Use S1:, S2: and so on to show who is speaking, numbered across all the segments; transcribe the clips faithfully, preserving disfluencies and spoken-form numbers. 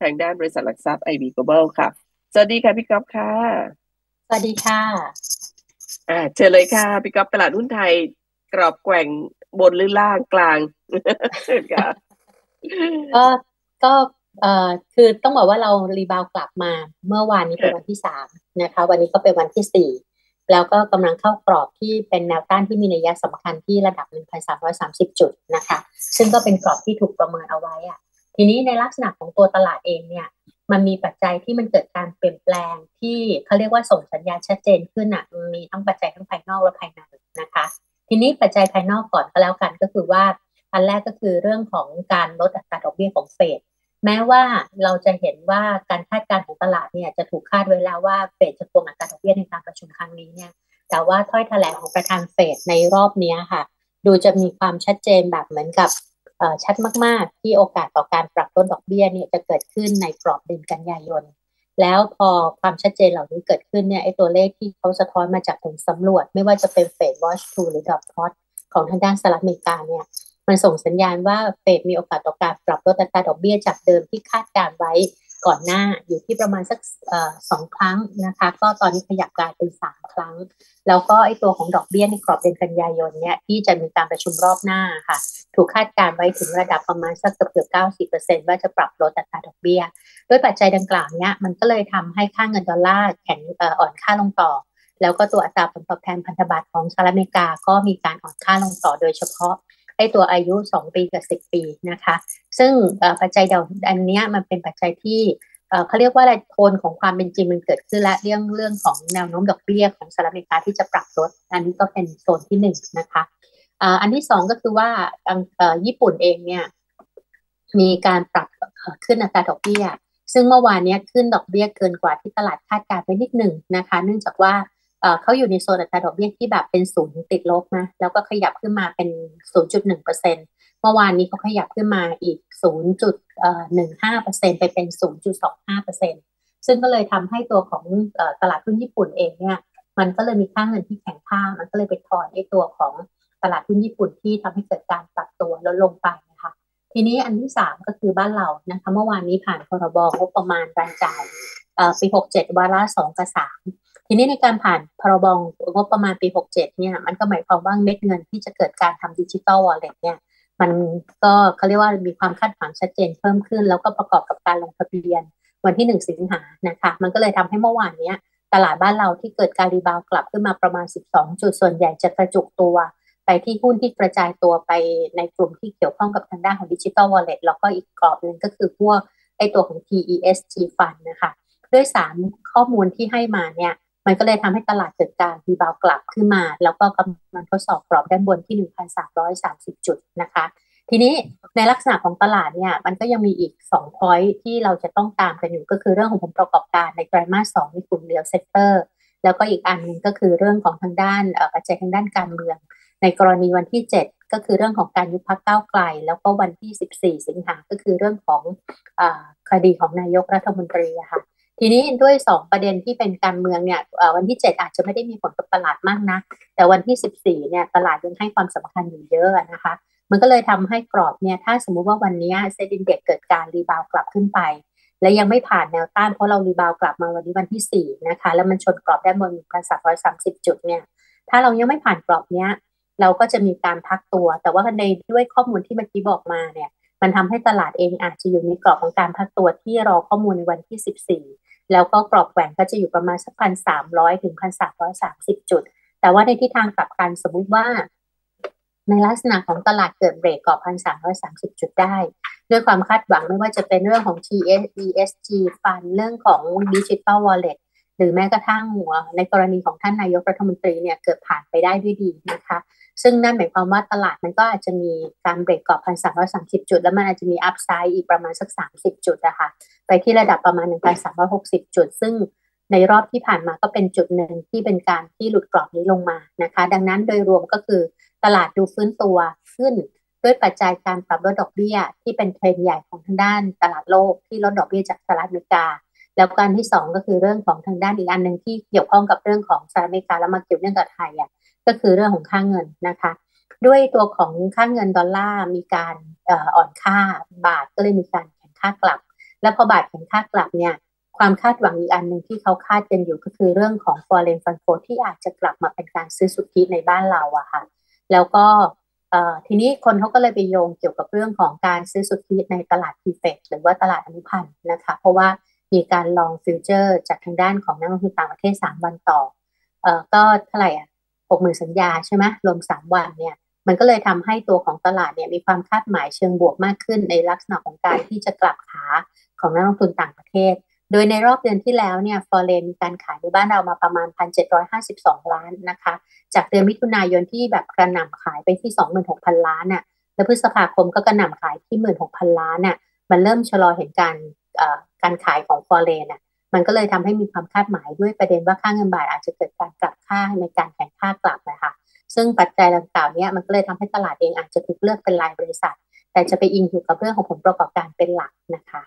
S1: ทางด้านบริษัทหลักทรัพย์ ไอ บี Global ค่ะสวัสดีค่ะพี่ก๊อฟค่ะ
S2: สวัสดีค่ะ
S1: อ่าเชิญเลยค่ะพี่ก๊อฟตลาดหุ้นไทยกรอบแกว่งบนหรือล่างกลางเชิญค่ะ
S2: ก็ก็เอ่อคือต้องบอกว่าเรารีบาวกลับมาเมื่อวานนี้เป็นวัน
S1: ค่ะ
S2: ที่สามนะคะวันนี้ก็เป็นวันที่สี่แล้วก็กำลังเข้ากรอบที่เป็นแนวต้านที่มีนัยสำคัญที่ระดับหนึ่งพันสามร้อยสามสิบจุดนะคะซึ่งก็เป็นกรอบที่ถูกประเมินเอาไว้อะทีนี้ในลักษณะของตัวตลาดเองเนี่ยมันมีปัจจัยที่มันเกิดการเปลี่ยนแปลงที่เขาเรียกว่าส่งสัญญาณชัดเจนขึ้นอ่ะมีทั้งปัจจัยทั้งภายนอกและภายในนะคะทีนี้ปัจจัยภายนอกก่อนก็แล้วกันก็คือว่า อันแรกก็คือเรื่องของการลดอัตราดอกเบี้ยของเฟดแม้ว่าเราจะเห็นว่าการคาดการณ์ของตลาดเนี่ยจะถูกคาดไว้แล้วว่าเฟดจะคงอัตราดอกเบี้ยในการประชุมครั้งนี้เนี่ยแต่ว่าถ้อยแถลงของประธานเฟดในรอบนี้ค่ะดูจะมีความชัดเจนแบบเหมือนกับชัดมากๆที่โอกาสต่อการปรับลดดอกเบี้ยเนี่ยจะเกิดขึ้นในกรอบเดือนกันยายนแล้วพอความชัดเจนเหล่านี้เกิดขึ้นเนี่ยไอ้ตัวเลขที่เขาสะท้อนมาจากผลสำรวจไม่ว่าจะเป็นเฟดวอชทูหรือดอทพลอตของทางด้านสหรัฐอเมริกาเนี่ย มันส่งสัญญาณว่าเฟดมีโอกาสต่อการปรับลดอัตราดอกเบี้ยจากเดิมที่คาดการไว้ก่อนหน้าอยู่ที่ประมาณสักสองครั้งนะคะก็ตอนนี้ขยับกลายเป็นสามครั้งแล้วก็ไอตัวของดอกเบี้ยในกรอบเดือนกันยายนเนี่ยที่จะมีการประชุมรอบหน้าค่ะถูกคาดการไว้ถึงระดับประมาณสักเกือบเกือบเก้าสิบเปอร์เซ็นต์ว่าจะปรับลดอัตราดอกเบี้ยด้วยปัจจัยดังกล่าวนี้มันก็เลยทำให้ค่าเงินดอลลาร์แข็งอ่อนค่าลงต่อแล้วก็ตัวอัตราผลตอบแทนพันธบัตรของสหรัฐอเมริกาก็มีการอ่อนค่าลงต่อโดยเฉพาะไอ้ตัวอายุสองปีกับสิบปีนะคะซึ่งปัจจัยเดาอันนี้มันเป็นปัจจัยที่เขาเรียกว่าอะไรโทนของความเป็นจริงมันเกิดขึ้นและเรื่องเรื่องของแนวโน้มดอกเบี้ยของสหรัฐอเมริกาที่จะปรับลดอันนี้ก็เป็นโซนที่หนึ่งนะคะอันที่สองก็คือว่าญี่ปุ่นเองเนี่ยมีการปรับขึ้นอัตราดอกเบี้ยซึ่งเมื่อวานนี้ขึ้นดอกเบี้ยเกินกว่าที่ตลาดคาดการณ์ไปนิดหนึ่งนะคะเนื่องจากว่าเขาอยู่ในโซนอัตราดอกเบี้ยที่แบบเป็นศูนย์ติดลบนะแล้วก็ขยับขึ้นมาเป็น ศูนย์จุดหนึ่งเปอร์เซ็นต์ เมื่อวานนี้เขาขยับขึ้นมาอีก ศูนย์จุดหนึ่งห้าเปอร์เซ็นต์ ไปเป็น ศูนย์จุดสองห้าเปอร์เซ็นต์ ซึ่งก็เลยทำให้ตัวของตลาดหุ้นญี่ปุ่นเองเนี่ยมันก็เลยมีค่าเงินที่แข็งค่ามันก็เลยไปถอนไอ้ตัวของตลาดหุ้นญี่ปุ่นที่ทำให้เกิดการปรับตัวลดลงไปนะคะทีนี้อันที่สามก็คือบ้านเรานะคะเมื่อวานนี้ผ่านพรบงบประมาณรายจ่ายปีหกเจ็ดวาระสองกับสามทีนี้ในการผ่านพรบงบประมาณปีหกเจ็ดเนี่ยมันก็หมายความว่าเม็ดเงินที่จะเกิดการทำดิจิทัลวอลเล็ตเนี่ยมันก็เขาเรียกว่ามีความคาดหวังชัดเจนเพิ่มขึ้นแล้วก็ประกอบกับการลงทะเบียนวันที่หนึ่งสิงหานะคะมันก็เลยทำให้เมื่อวานนี้ตลาดบ้านเราที่เกิดการรีบาวกลับขึ้นมาประมาณสิบสองจุดส่วนใหญ่จะกระจุกตัวไปที่หุ้นที่กระจายตัวไปในกลุ่มที่เกี่ยวข้องกับทางด้านของดิจิทัลวอลเล็ตแล้วก็อีกกรอบหนึ่งก็คือพวกไอตัวของ ที อี เอส จี Fund นะคะด้วยสามข้อมูลที่ให้มาเนี่ยมันก็เลยทำให้ตลาดเกิดการรีบาวกลับขึ้นมาแล้วก็กำลังทดสอบกรอบด้านบนที่ หนึ่งพันสามร้อยสามสิบ จุดนะคะทีนี้ในลักษณะของตลาดเนี่ยมันก็ยังมีอีกสอง point ที่เราจะต้องตามกันอยู่ก็คือเรื่องของผลประกอบการในไตรมาสสองในกลุ่มเรียลเซกเตอร์แล้วก็อีกอันนึงก็คือเรื่องของทางด้านปัจจัยทางด้านการเมืองในกรณีวันที่เจ็ดก็คือเรื่องของการยุบพรรคก้าวไกลแล้วก็วันที่สิบสี่สิงหาก็คือเรื่องของอ่าคดีของนายกรัฐมนตรีค่ะทีนี้ด้วยสองประเด็นที่เป็นการเมืองเนี่ยวันที่เจ็ดอาจจะไม่ได้มีผลกับตลาดมากนะแต่วันที่สิบสี่เนี่ยตลาดยังให้ความสำคัญอยู่เยอะนะคะมันก็เลยทำให้กรอบเนี่ยถ้าสมมุติว่าวันนี้เซ็นดินเด็กเกิดการรีบาวกลับขึ้นไปและยังไม่ผ่านแนวต้านเพราะเรารีบาวกลับมาวันนี้วันที่สี่นะคะแล้วมันชนกรอบได้บน หนึ่งพันสามร้อยสามสิบ จุดเนี่ยถ้าเรายังไม่ผ่านกรอบเนี้ยเราก็จะมีการพักตัวแต่ว่าในด้วยข้อมูลที่เมื่อกี้บอกมาเนี่ยมันทำให้ตลาดเองอาจจะอยู่ในกรอบของการพักตัวที่รอข้อมูลในวันที่สิบสี่แล้วก็กรอบแหว่งก็จะอยู่ประมาณสักพันสามร้อยถึงพันสามร้อยสามสิบจุดแต่ว่าในทิศทางกลับกันสมมุติว่าในลักษณะของตลาดเกิดเบรกกรอบพันสามร้อยสามสิบจุดได้ด้วยความคาดหวังไม่ว่าจะเป็นเรื่องของ ที อี เอส จี Fund เรื่องของ Digital Wallet หรือแม้กระทั่งในกรณีของท่านนายกรัฐมนตรีเนี่ยเกิดผ่านไปได้ด้วยดีนะคะซึ่งนั่นหมายความว่าตลาดมันก็อาจจะมีการเบรกกรอบ หนึ่งพันสามร้อยสามสิบ จุดแล้วมันอาจจะมีอัพไซด์อีกประมาณสักสามสิบจุดนะคะไปที่ระดับประมาณ หนึ่งพันสามร้อยหกสิบ จุดซึ่งในรอบที่ผ่านมาก็เป็นจุดหนึ่งที่เป็นการที่หลุดกรอบนี้ลงมานะคะดังนั้นโดยรวมก็คือตลาดดูฟื้นตัวขึ้นด้วยปัจจัยการปรับลดดอกเบี้ยที่เป็นเทรนด์ใหญ่ของทางด้านตลาดโลกที่ลดดอกเบี้ยจากสหรัฐอเมริกาแล้วการที่สองก็คือเรื่องของทางด้านอีกอันหนึ่งที่เกี่ยวข้องกับเรื่องของสหรัฐอเมริกาแล้วมาเกี่ยวเนื่องกับไทยอ่ะก็คือเรื่องของค่าเงินนะคะด้วยตัวของค่าเงินดอลลาร์มีการอ่อนค่าบาทก็เลยมีการแข่งค่ากลับแล้วพอบาทแข็งค่ากลับเนี่ยความคาดหวังอีกอันหนึ่งที่เขาคาดกันอยู่ก็คือเรื่องของ foreign fund flow ที่อาจจะกลับมาเป็นการซื้อสุทธิในบ้านเราอะค่ะแล้วก็ทีนี้คนเขาก็เลยไปโยงเกี่ยวกับเรื่องของการซื้อสุทธิในตลาด ที เฟ อี หรือว่าตลาดอนุพันธ์นะคะเพราะว่ามีการลองฟิวเจอร์จากทางด้านของนักลงทุนต่างประเทศสามวันต่อเอ่อก็เท่าไหร่อ่ะ หกหมื่น สัญญาใช่ไหมรวมสามวันเนี่ยมันก็เลยทำให้ตัวของตลาดเนี่ยมีความคาดหมายเชิงบวกมากขึ้นในลักษณะของการที่จะกลับขาของนักลงทุนต่างประเทศโดยในรอบเดือนที่แล้วเนี่ยฟอเรนมีการขายในบ้านเรามาประมาณ หนึ่งพันเจ็ดร้อยห้าสิบสอง ล้านนะคะจากเดือนมิถุนายนที่แบบกระหน่ำขายไปที่ สองหมื่นหกพัน ล้านน่ะแล้วพฤษภาคมก็กระหน่ำขายที่ หนึ่งหมื่นหกพัน ล้านน่ะมันเริ่มชะลอเห็นการการขายของฟอเรนน่ะมันก็เลยทำให้มีความคาดหมายด้วยประเด็นว่าค่าเงินบาทอาจจะเกิดการกลับค่าในการแข่งค่ากลับนะคะซึ่งปัจจัยดังกล่าวนี้มันก็เลยทำให้ตลาดเองอาจจะถูกเลือกเป็นรายบริษัทแต่จะไปอิงอยู่กับเรื่องของผลประกอบการเป็นหลักนะคะ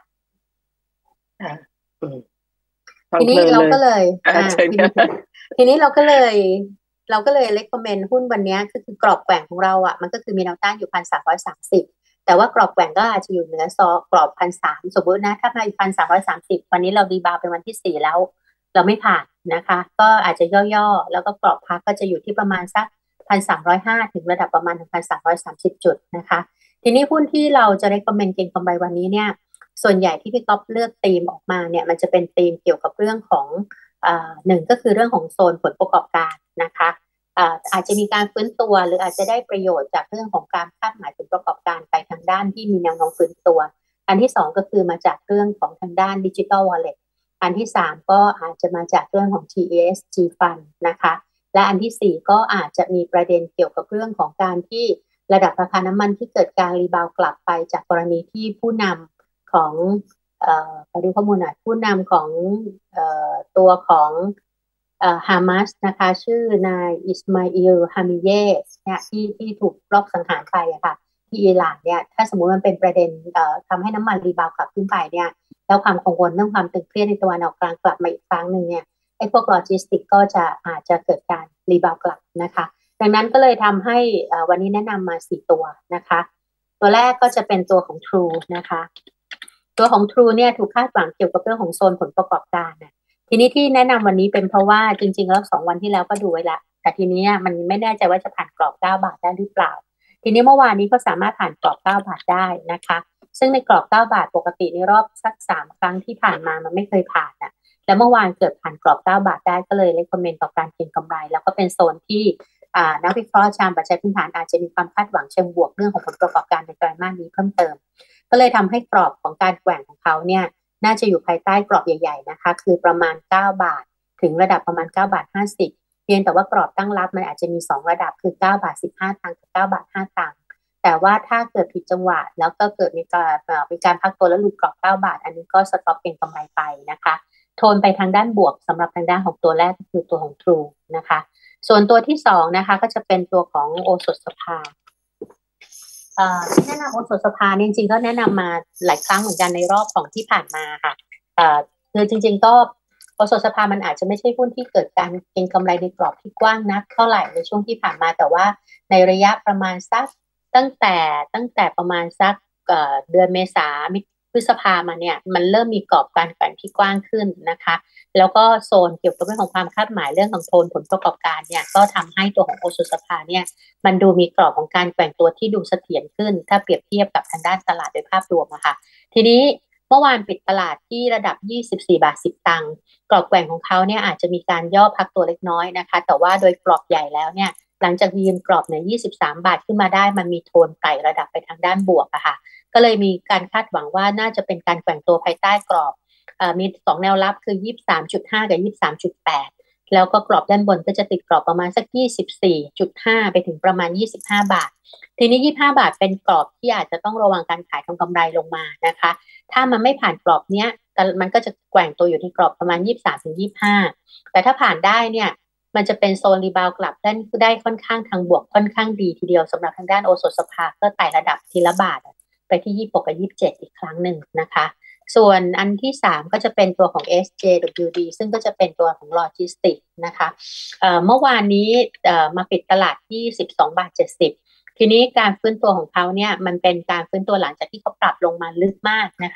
S2: ทีนี้เราก็เลยทีนี้เราก็เลยเราก็เลยเลคคอมเมนต์หุ้นวันนี้ก็คือกรอบแกว่งของเราอ่ะมันก็คือมีแนวต้านอยู่ หนึ่งพันสามร้อยสามสิบ แต่ว่ากรอบแกว่งก็อาจจะอยู่เหนือซอกรอบ หนึ่งพันสามร้อย สมมตินะถ้าไป หนึ่งพันสามร้อยสามสิบ วันนี้เรารีบาวเป็นวันที่สี่แล้วเราไม่ผ่านนะคะก็อาจจะย่อๆแล้วก็กรอบพักก็จะอยู่ที่ประมาณสัก หนึ่งพันสามร้อยห้า ถึงระดับประมาณ หนึ่งพันสามร้อยสามสิบ จุดนะคะทีนี้หุ้นที่เราจะ recommend เก็งกำไรวันนี้เนี่ยส่วนใหญ่ที่พี่ก๊อฟเลือกธีมออกมาเนี่ยมันจะเป็นธีมเกี่ยวกับเรื่องของอ่าหนึ่งก็คือเรื่องของโซนผลประกอบการนะคะอ่าอาจจะมีการฟื้นตัวหรืออาจจะได้ประโยชน์จากเรื่องของการคาดหมายผลประกอบการไปทางด้านที่มีแนวโน้มฟื้นตัวอันที่สองก็คือมาจากเรื่องของทางด้าน Digital Wallet อันที่สามก็อาจจะมาจากเรื่องของ ที อี เอส จี Fund นะคะและอันที่สี่ก็อาจจะมีประเด็นเกี่ยวกับเรื่องของการที่ระดับราคาน้ำมันที่เกิดการรีบาวกลับไปจากกรณีที่ผู้นำของเอ่อขอดูข้อมูลหน่อยผู้นำของเอ่อตัวของเอ่อฮามาสนะคะชื่อนายอิสมาอิลฮามิเยสเนี่ยที่ที่ถูกลอบสังหารไปอะค่ะที่อิหร่านเนี่ยถ้าสมมุติมันเป็นประเด็นเอ่อทำให้น้ำมันรีบาวกลับขึ้นไปเนี่ยแล้วความกังวลเรื่องความตึงเครียดในตะวันออกกลางกลับมาอีกครั้งหนึ่งเนี่ยไอ้พวกโลจิสติกก็จะอาจจะเกิดการรีบาวกลับนะคะดังนั้นก็เลยทำให้วันนี้แนะนำมาสี่ตัวนะคะตัวแรกก็จะเป็นตัวของ True นะคะตัวของ True เนี่ยถูกคาดหวังเกี่ยวกับเรื่องของโซนผลประกอบการนะทีนี้ที่แนะนำวันนี้เป็นเพราะว่าจริงๆแล้วสองวันที่แล้วก็ดูไว้ละแต่ทีนี้มันไม่แน่ใจว่าจะผ่านกรอบเก้าบาทได้หรือเปล่าทีนี้เมื่อวานนี้ก็สามารถผ่านกรอบเก้าบาทได้นะคะซึ่งในกรอบเก้าบาทปกติในรอบสักสามครั้งที่ผ่านมามันไม่เคยผ่านอ่ะแล้วเมื่อวานเกิดผ่านกรอบเก้าบาทได้ก็เลยเรคคอมเมนต์ต่อการเก็งกำไรแล้วก็เป็นโซนที่นักวิเคราะห์ชาญปัจจัยพื้นฐานอาจจะมีความคาดหวังเชิงบวกเรื่องของผลประกอบการในไตรมาสนี้เพิ่มเติมก็เลยทำให้กรอบของการแกว่งของเขาเนี่ยน่าจะอยู่ภายใต้กรอบใหญ่ๆนะคะคือประมาณเก้าบาทถึงระดับประมาณเก้าบาทห้าสิบเพียงแต่ว่ากรอบตั้งรับมันอาจจะมีสองระดับคือเก้าบาทสิบห้าตังค์กับเก้าบาทห้าตังค์แต่ว่าถ้าเกิดผิดจังหวะแล้วก็เกิดมีการมีการพักตัวแล้วหลุดกรอบเก้าบาทอันนี้ก็สต็อปเป็นกำไรไปนะคะโทนไปทางด้านบวกสำหรับทางด้านของตัวแรกก็คือตัวของ True นะคะส่วนตัวที่สองนะคะก็จะเป็นตัวของโอสถสภาที่แนะนำโอสถสภาจริงๆก็แนะนำมาหลายครั้งเหมือนกันในรอบของที่ผ่านมาค่ะคือจริงๆก็โอสถสภามันอาจจะไม่ใช่หุ้นที่เกิดการเก็งกำไรในกรอบที่กว้างนักเท่าไหร่ในช่วงที่ผ่านมาแต่ว่าในระยะประมาณสักตั้งแต่ตั้งแต่ประมาณสักเดือนเมษาพฤษภามาเนี่ยมันเริ่มมีกรอบการแกว่งที่กว้างขึ้นนะคะแล้วก็โซนเกี่ยวกับเรื่องของความคาดหมายเรื่องของโทนผลประกอบการเนี่ยก็ทำให้ตัวของโอสถสภาเนี่ยมันดูมีกรอบของการแกว่งตัวที่ดูเสถียรขึ้นถ้าเปรียบเทียบกับทางด้านตลาดโดยภาพรวมอะค่ะทีนี้เมื่อวานปิดตลาดที่ระดับยี่สิบสี่บาทสิบตังค์กรอบแกว่งของเขาเนี่ยอาจจะมีการย่อพักตัวเล็กน้อยนะคะแต่ว่าโดยกรอบใหญ่แล้วเนี่ยหลังจากยืนกรอบเนี่ยยี่สิบสามบาทขึ้นมาได้มันมีโทนไต่ระดับไปทางด้านบวกอะค่ะก็เลยมีการคาดหวังว่าน่าจะเป็นการแกว่งตัวภายใต้กรอบมีสองแนวรับคือ ยี่สิบสามจุดห้า กับ ยี่สิบสามจุดแปด แล้วก็กรอบด้านบนก็จะติดกรอบประมาณสัก ยี่สิบสี่จุดห้า ไปถึงประมาณยี่สิบห้าบาททีนี้ยี่สิบห้าบาทเป็นกรอบที่อาจจะต้องระวังการขายทำกำไรลงมานะคะถ้ามันไม่ผ่านกรอบเนี้ยมันก็จะแกว่งตัวอยู่ที่กรอบประมาณ ยี่สิบสามถึงยี่สิบห้า แต่ถ้าผ่านได้เนี่ยมันจะเป็นโซนรีบาวกลับได้ได้ค่อนข้างทางบวกค่อนข้างดีทีเดียวสำหรับทางด้านโอสถสภาก็ไต่ระดับทีละบาทไปที่ยี่สิบหกกับยี่สิบเจ็ดอีกครั้งหนึ่งนะคะส่วนอันที่สามก็จะเป็นตัวของ เอส เจ ดับเบิลยู ดี ซึ่งก็จะเป็นตัวของโลจิสติกนะคะเอ่อเมื่อวานนี้เอ่อมาปิดตลาดที่สิบสองบาทเจ็ดสิบทีนี้การฟื้นตัวของเขาเนี่ยมันเป็นการฟื้นตัวหลังจากที่เขาปรับลงมาลึกมากนะคะ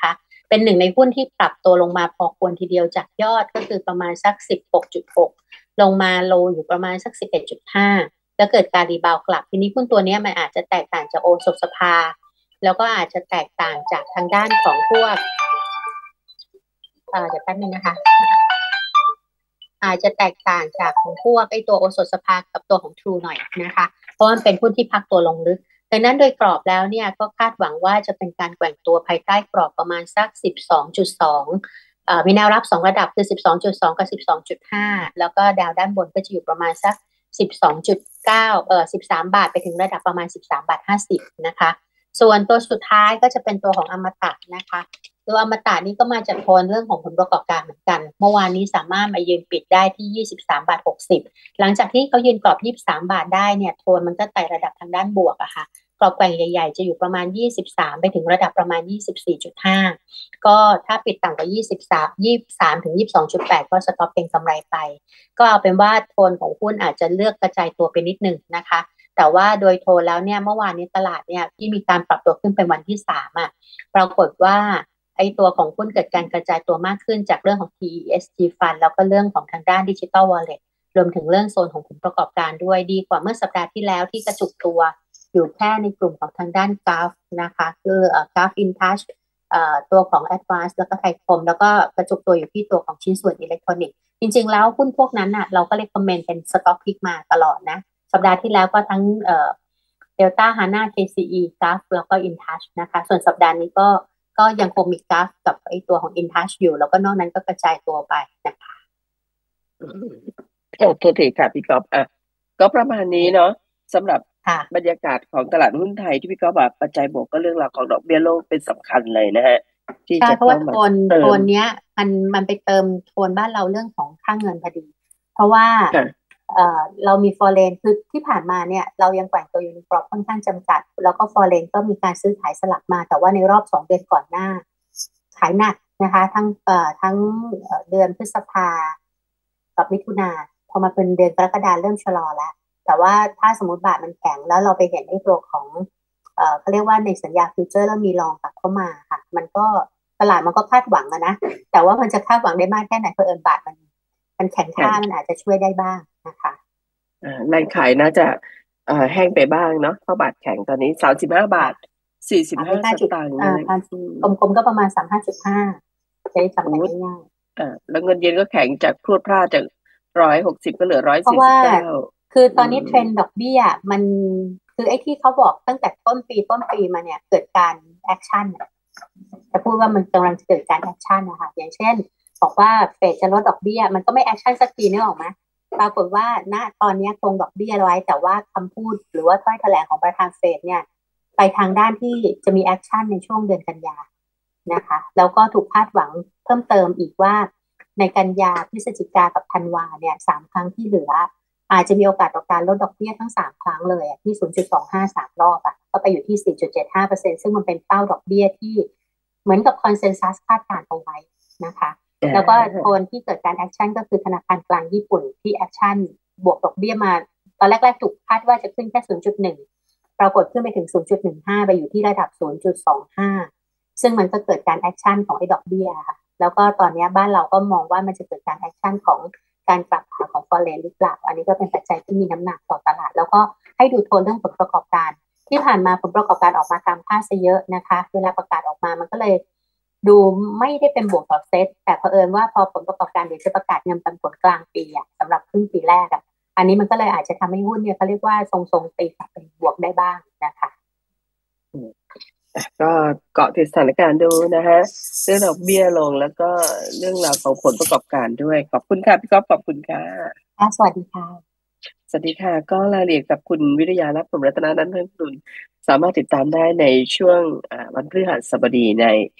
S2: เป็นหนึ่งในหุ้นที่ปรับตัวลงมาพอควรทีเดียวจากยอดก็คือประมาณสัก สิบหกจุดหก ลงมาโลอยู่ประมาณสัก สิบเอ็ดจุดห้า แล้วเกิดการรีบาวกลับทีนี้หุ้นตัวนี้มันอาจจะแตกต่างจากโอสถสภาแล้วก็อาจจะแตกต่างจากทางด้านของพวกเอ่อเดี๋ยวแป๊บนึงนะคะอาจจะแตกต่างจากของพวกไอ้ตัวโอสถสภากับตัวของ True หน่อยนะคะเพราะมันเป็นหุ้นที่พักตัวลงลึกดังนั้นโดยกรอบแล้วเนี่ยก็คาดหวังว่าจะเป็นการแกว่งตัวภายใต้กรอบประมาณสัก สิบสองจุดสอง เอ่อมีแนวรับสองระดับคือ สิบสองจุดสอง กับ สิบสองจุดห้า แล้วก็แนวด้านบนก็จะอยู่ประมาณสัก สิบสองจุดเก้า เอ่อสิบสามบาทไปถึงระดับประมาณ สิบสามบาทห้าสิบนะคะส่วนตัวสุดท้ายก็จะเป็นตัวของอมตะนะคะตัวอมตะนี้ก็มาจากโทนเรื่องของผลประกอบการเหมือนกันเมื่อวานนี้สามารถมายืนปิดได้ที่ยี่สิบสามบาทหกสิบหลังจากที่เขายืนกรอบยี่สิบสามบาทได้เนี่ยโทนมันก็ไต่ระดับทางด้านบวกอะค่ะกรอบแกว่งใหญ่ๆจะอยู่ประมาณยี่สิบสามไปถึงระดับประมาณ ยี่สิบสี่จุดห้า ก็ถ้าปิดต่ำกว่ายี่สิบสาม ยี่สิบสามถึง ยี่สิบสองจุดแปด ก็สต็อปเก็งกำไรไปก็เอาเป็นว่าโทนของหุ้นอาจจะเลือกกระจายตัวไปนิดหนึ่งนะคะแต่ว่าโดยโทนแล้วเนี่ยเมื่อวานนี้ตลาดเนี่ยที่มีการปรับตัวขึ้นเป็นวันที่สามอ่ะปรากฏว่าไอ้ตัวของหุ้นเกิดการกระจายตัวมากขึ้นจากเรื่องของ ที อี เอส จี Fund แล้วก็เรื่องของทางด้าน Digital Wallet รวมถึงเรื่องโซนของผลประกอบการด้วยดีกว่าเมื่อสัปดาห์ที่แล้วที่กระจุกตัวอยู่แค่ในกลุ่มของทางด้าน Gulf นะคะคือเอ่อ Gulf InTouch เอ่อตัวของ Advance แล้วก็ไทยคมแล้วก็กระจุกตัวอยู่ที่ตัวของชิ้นส่วนอิเล็กทรอนิกส์จริงๆแล้วหุ้นพวกนั้นน่ะเราก็เลยคอมเมนต์เป็น Stock Pick มาตลอดนะสัปดาห์ที่แล้วก็ทั้งเอ่อ Delta Hana เค ซี อี Gulf แล้วก็ InTouch นะคะส่วนสัปดาห์นี้ก็ก็ยังคงมี Gulf กับไอตัวของ InTouch อยู่แล้วก็นอกนั้นก็กระจายตัวไปนะคะ
S1: โอ้โทษทีค่ะพี่ก๊อฟอ่ะก็ประมาณนี้เนาะสำหรับบรรยากาศของตลาดหุ้นไทยที่พี่ก๊อฟแบบปัจจัยบวกก็เรื่องราวของดอกเบี้ยโลกเป็นสำคัญเลยนะฮะที่จะ
S2: เพราะว่าโทนโทนเนี้ยมันมันไปเติมโทนบ้านเราเรื่องของค่าเงินพอดีเพราะว่าเอ่อเรามีฟอเรนคือที่ผ่านมาเนี่ยเรายังแกว่งตัวอยู่ในกรอบค่อนข้างจำกัดแล้วก็ฟอเรนก็มีการซื้อขายสลับมาแต่ว่าในรอบสองเดือนก่อนหน้าขายหนักนะคะทั้งเอ่อทั้งเดือนพฤษภากับมิถุนาพอมาเป็นเดือนกรกฎาเริ่มชะลอแล้วแต่ว่าถ้าสมมติบาทมันแข็งแล้วเราไปเห็นไอ้ตัวของเอ่อเขาเรียกว่าในสัญญาฟิวเจอร์แล้วมีรองกลับเข้ามาค่ะมันก็ตลาดมันก็คาดหวังอะนะแต่ว่ามันจะคาดหวังได้มากแค่ไหนเพราะเอิญบาทมันมันแข็งค่ามันอาจจะช่วยได้บ้างนะคะ
S1: อ่าแรงขายน่าจะเอ่อแห้งไปบ้างเนาะเพราะบาทแข็งตอนนี้สามสิบห้าบาทสี่สิบห้าสตางค์
S2: นะกลมๆก็ประมาณสามห้าจุดห้าจะได้จำได้ง่าย
S1: ๆอ่าแล้วเงินเยนก็แข็งจากพรวดพลาดจากร้อยหกสิบก็เหลือร้อยสี่สิบเก้า
S2: คือตอนนี้เทรนด์ดอกเบี้ยมันคือไอ้ที่เขาบอกตั้งแต่ต้นปีต้นปีมาเนี่ยเกิดการแอคชั่นจะพูดว่ามันกำลังจะเกิดการแอคชั่นนะคะอย่างเช่นบอกว่าเฟดจะลดดอกเบี้ยมันก็ไม่แอคชั่นสักทีนึกออกไหมปรากฏว่าณตอนนี้คงดอกเบี้ยไว้แต่ว่าคำพูดหรือว่าถ้อยแถลงของประธานเฟดเนี่ยไปทางด้านที่จะมีแอคชั่นในช่วงเดือนกันยานะคะแล้วก็ถูกคาดหวังเพิ่มเติมอีกว่าในกันยาพฤศจิกากับธันวาเนี่ยสามครั้งที่เหลืออาจจะมีโอกาสต่อการลดดอกเบี้ยทั้งสามครั้งเลยที่ ศูนย์จุดสองห้า สามรอบอ่ะก็ไปอยู่ที่ สี่จุดเจ็ดห้าเปอร์เซ็นต์ ซึ่งมันเป็นเป้าดอกเบี้ยที่เหมือนกับคอนเซนแซสคาดการณ์เอาไว้นะคะแล้วก็โทนที่เกิดการแอคชั่นก็คือธนาคารกลางญี่ปุ่นที่แอคชั่นบวกดอกเบี้ยมาตอนแรกๆถูกคาดว่าจะขึ้นแค่ ศูนย์จุดหนึ่ง ปรากฏขึ้นไปถึง ศูนย์จุดหนึ่งห้า ไปอยู่ที่ระดับ ศูนย์จุดสองห้า ซึ่งมันก็เกิดการแอคชั่นของไอ้ดอกเบี้ยค่ะแล้วก็ตอนนี้บ้านเราก็มองว่ามันจะเกิดการแอคชั่นของการปรับขาของฟอเรนหรือเปล่าอันนี้ก็เป็นปัจจัยที่มีน้ำหนักต่อตลาดแล้วก็ให้ดูโทนเรื่องผลประกอบการที่ผ่านมาผลประกอบการออกมาตามคาดซะเยอะนะคะเวลาประกาศออกมามันก็เลยดูไม่ได้เป็นบวกต่อเซตแต่เผอิญว่าพอผลประกอบการเดี๋ยวจะประกาศเงินปันผลกลางปีอ่ะสำหรับครึ่งปีแรกอ่ะอันนี้มันก็เลยอาจจะทำให้หุ้นเนี่ยเขาเรียกว่าทรงๆตีกลับเป็นบวกได้บ้างนะคะ
S1: ก็เกาะติดสถานการณ์ดูนะฮะเรื่องดอกเบี้ยลงแล้วก็เรื่องราวของผลประกอบการด้วยขอบคุณค่ะพี่ก๊อฟขอบคุณค่ะ
S2: สวัสดีค่ะ
S1: สวัสดีค่ะก็รายละเอียดกับคุณวิริยาและผมรัตนานันท์เพิ่มทุนสามารถติดตามได้ในช่วงวันพฤหัสบดีใน